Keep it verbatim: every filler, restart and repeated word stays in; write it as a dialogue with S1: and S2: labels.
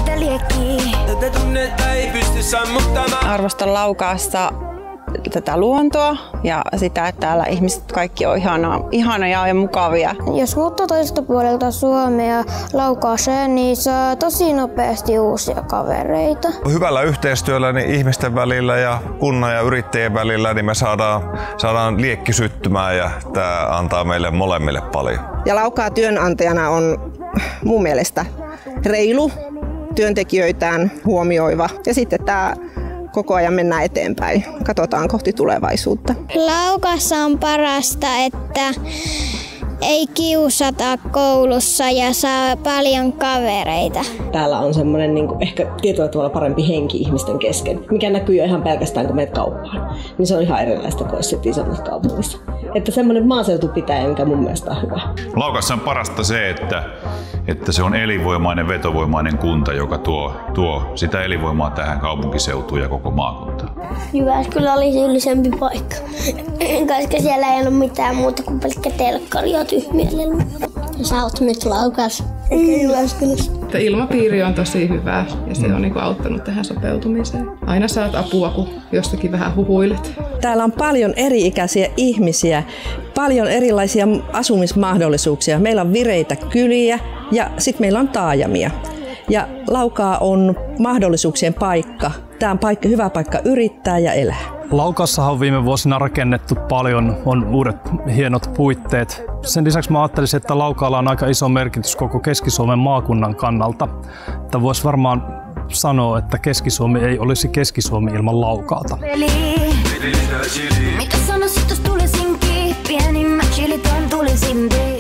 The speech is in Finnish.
S1: sitä liekkiä. Tätä tunnetta ei pysty sammuttamaan.
S2: Arvostan Laukaassa tätä luontoa ja sitä, että täällä ihmiset kaikki on ihana, ihania ja mukavia.
S3: Jos muuttaa toiselta puolelta Suomea Laukaaseen, niin saa tosi nopeasti uusia kavereita.
S4: Hyvällä yhteistyöllä niin ihmisten välillä ja kunnan ja yrittäjien välillä niin me saadaan, saadaan liekki syttymään ja tämä antaa meille molemmille paljon.
S5: Ja Laukaa työnantajana on mun mielestä reilu, työntekijöitään huomioiva ja sitten tämä koko ajan mennään eteenpäin. Katsotaan kohti tulevaisuutta.
S3: Laukaassa on parasta, että ei kiusata koulussa ja saa paljon kavereita.
S6: Täällä on semmoinen niin kuin, ehkä tietyllä tavalla parempi henki ihmisten kesken, mikä näkyy jo ihan pelkästään kun menet kauppaan. Niin se on ihan erilaista kuin sitten isommassa kaupungissa. Että semmoinen maaseutupitäjä, mikä mun mielestä on hyvä.
S7: Laukaassa on parasta se, että, että se on elinvoimainen, vetovoimainen kunta, joka tuo, tuo sitä elinvoimaa tähän kaupunkiseutuun ja koko maakuntaan.
S3: Jyväskylä oli syyllisempi paikka, koska siellä ei ole mitään muuta kuin pelkkä telkkari ja tyhmielellä. Sä oot nyt Laukaassa, eikä Jyväskylässä.
S8: Ilmapiiri on tosi hyvä ja se on niinku auttanut tähän sopeutumiseen. Aina saat apua, kun jostakin vähän huhuilet.
S9: Täällä on paljon eri-ikäisiä ihmisiä, paljon erilaisia asumismahdollisuuksia. Meillä on vireitä kyliä ja sitten meillä on taajamia. Ja Laukaa on mahdollisuuksien paikka. Tämä on paikka, hyvä paikka yrittää ja elää.
S10: Laukaassahan on viime vuosina rakennettu paljon, on uudet hienot puitteet. Sen lisäksi mä ajattelisin, että Laukaalla on aika iso merkitys koko Keski-Suomen maakunnan kannalta. Että voisi varmaan sanoa, että Keski-Suomi ei olisi Keski-Suomi ilman Laukaata.
S1: Mitä sanoisit, jos tulisinkin? Pienimmät chilit on tulisin.